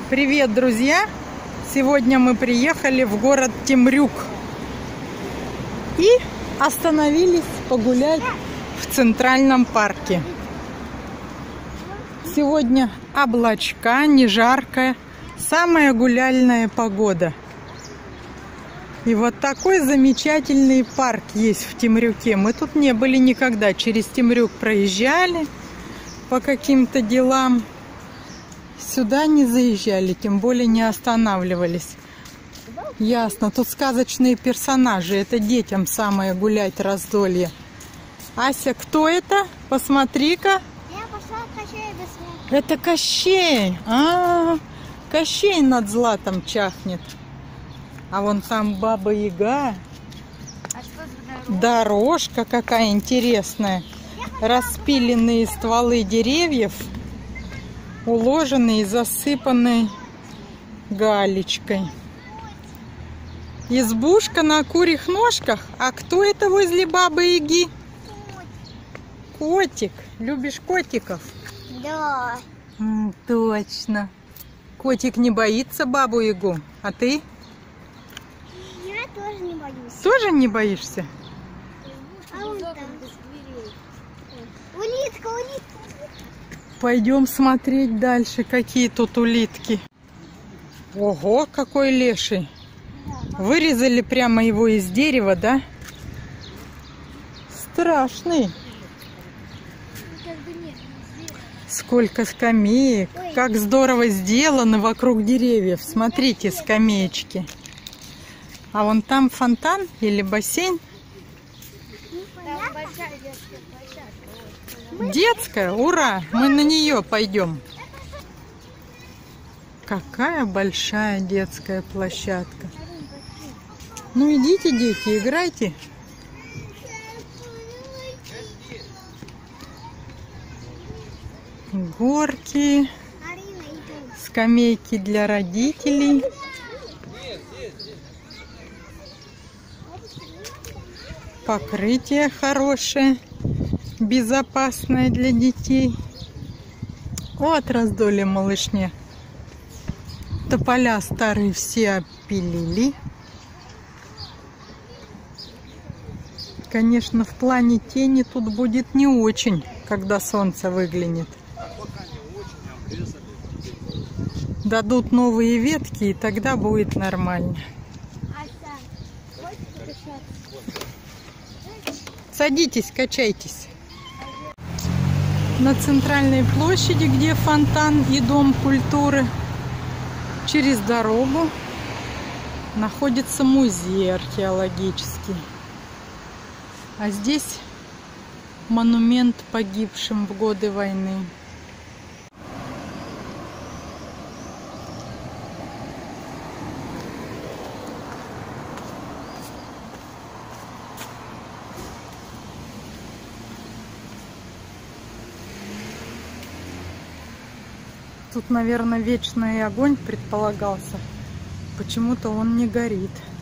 Привет, друзья! Сегодня мы приехали в город Темрюк и остановились погулять в Центральном парке. Сегодня облачка, не жарко, самая гуляльная погода. И вот такой замечательный парк есть в Темрюке. Мы тут не были никогда, через Темрюк проезжали по каким-то делам. Сюда не заезжали, тем более не останавливались. Ясно, тут сказочные персонажи. Это детям самое гулять раздолье. Ася, кто это? Посмотри-ка. Я пошла Кощей быстрее. Это Кощей. Кощей над златом чахнет. А вон там Баба Яга. А что за Дорожка какая интересная. Распиленные стволы деревьев, уложенные и засыпанные галечкой. Избушка на курьих ножках. А кто это возле Бабы Яги? Котик. Любишь котиков? Да. Точно. Котик не боится Бабу Ягу. А ты? Я тоже не боюсь. Тоже не боишься? А вон там. Улитка, улитка. Пойдем смотреть дальше, какие тут улитки. Ого, какой леший. Вырезали прямо его из дерева, да? Страшный. Сколько скамеек. Как здорово сделано вокруг деревьев. Смотрите, скамеечки. А вон там фонтан или бассейн? Детская, ура! Мы на нее пойдем. Какая большая детская площадка. Ну идите, дети, играйте. Горки, скамейки для родителей. Покрытие хорошее, безопасное для детей. Вот раздолье малышне. Тополя старые все опилили. Конечно, в плане тени тут будет не очень, когда солнце выглянет. Дадут новые ветки, и тогда будет нормально. Садитесь, качайтесь. На центральной площади, где фонтан и дом культуры, через дорогу находится музей археологический. А здесь монумент погибшим в годы войны. Тут, наверное, вечный огонь предполагался. Почему-то он не горит.